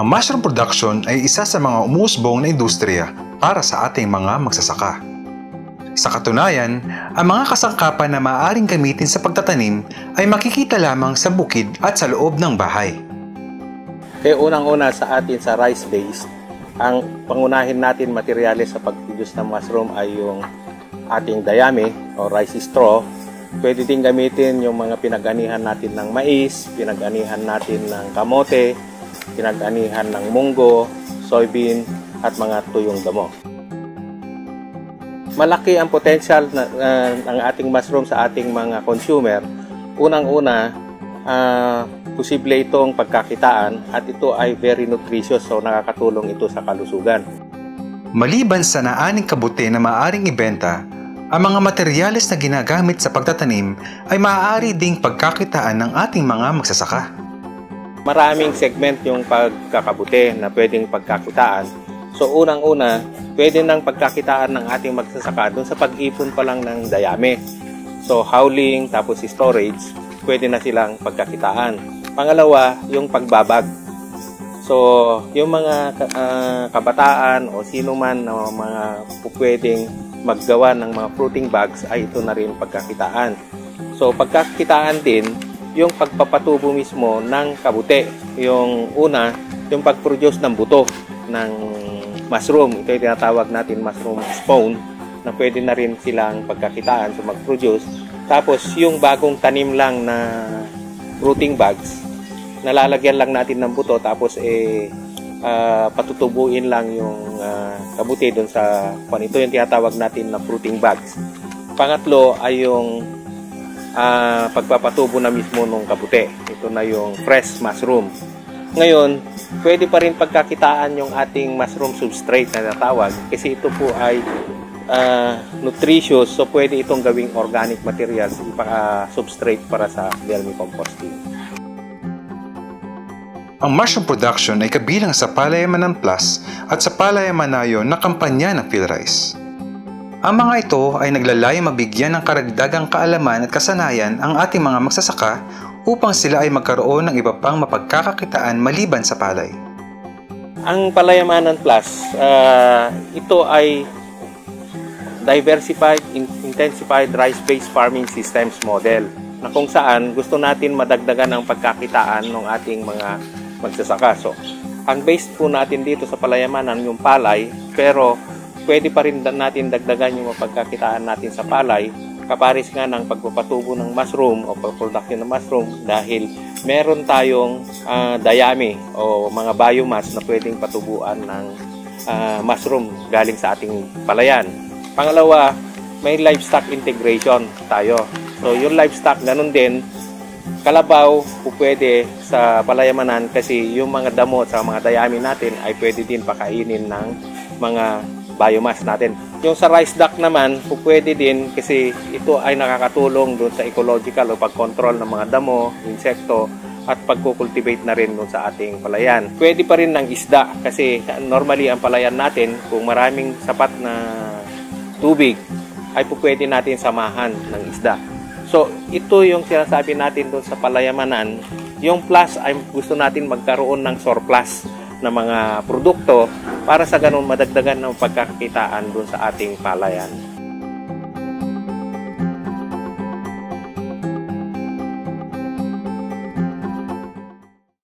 Ang mushroom production ay isa sa mga umuusbong na industriya para sa ating mga magsasaka. Sa katunayan, ang mga kasangkapan na maaaring gamitin sa pagtatanim ay makikita lamang sa bukid at sa loob ng bahay. Kaya unang-una sa atin sa rice-based, ang pangunahin natin materyales sa pag-produce ng mushroom ay yung ating dayami o rice straw. Pwede din gamitin yung mga pinag-anihan natin ng mais, pinag-anihan natin ng kamote, pinag-anihan ng munggo, soybean, at mga tuyong damo. Malaki ang potential ng ating mushroom sa ating mga consumer. Unang-una, posible itong pagkakitaan at ito ay very nutritious, so nakakatulong ito sa kalusugan. Maliban sa naaning kabuti na maaaring ibenta, ang mga materyales na ginagamit sa pagtatanim ay maaari ding pagkakitaan ng ating mga magsasaka. Maraming segment yung pagkakabuti na pwedeng pagkakitaan. So unang-una, pwede nang pagkakitaan ng ating magsasaka doon sa pag-ipon pa lang ng dayami. So hauling, tapos storage, pwede na silang pagkakitaan. Pangalawa, yung pagbabag. So yung mga kabataan o sino man na mga pwedeng maggawa ng mga fruiting bags ay ito na rin pagkakitaan. So pagkakitaan din yung pagpapatubo mismo ng kabuti. Yung una, yung pag-produce ng buto ng mushroom. Ito yung tinatawag natin mushroom spawn na pwede na rin silang pagkakitaan so mag-produce. Tapos yung bagong tanim lang na fruiting bags, nalalagyan lang natin ng buto tapos patutubuin lang yung kabuti doon sa ito yung tinatawag natin na fruiting bags. Pangatlo ay yung pagpapatubo na mismo ng kabuti. Ito na yung fresh mushroom. Ngayon, pwede pa rin pagkakitaan yung ating mushroom substrate na natawag kasi ito po ay nutritious, so pwede itong gawing organic materials substrate para sa vermicomposting. Ang mushroom production ay kabilang sa Palayamanan Plus at sa Palayamanayon na kampanya ng PhilRice. Ang mga ito ay naglalayong mabigyan ng karagdagang kaalaman at kasanayan ang ating mga magsasaka upang sila ay magkaroon ng iba pang mapagkakakitaan maliban sa palay. Ang Palayamanan Plus, ito ay Diversified Intensified Rice-Based Farming Systems Model na kung saan gusto natin madagdagan ang pagkakitaan ng ating mga magsasaka. So, ang base po natin dito sa Palayamanan yung palay, pero pwede pa rin natin dagdagan yung mapagkakitaan natin sa palay kapares nga ng pagpapatubo ng mushroom o pag-production ng mushroom dahil meron tayong dayami o mga biomass na pwedeng patubuan ng mushroom galing sa ating palayan. Pangalawa, may livestock integration tayo. So yung livestock ganun din, kalabaw po pwede sa Palayamanan kasi yung mga damo sa mga dayami natin ay pwede din pakainin ng mga biomass natin. Yung sa rice duck naman, pwede din kasi ito ay nakakatulong doon sa ecological o pag-control ng mga damo, insekto, at pagkukultivate na rin doon sa ating palayan. Pwede pa rin ng isda kasi normally ang palayan natin, kung maraming sapat na tubig, ay pwede natin samahan ng isda. So, ito yung sinasabi natin doon sa Palayamanan. Yung plus ay gusto natin magkaroon ng surplus na mga produkto para sa ganun madagdagan ng pagkakakitaan doon sa ating palayan.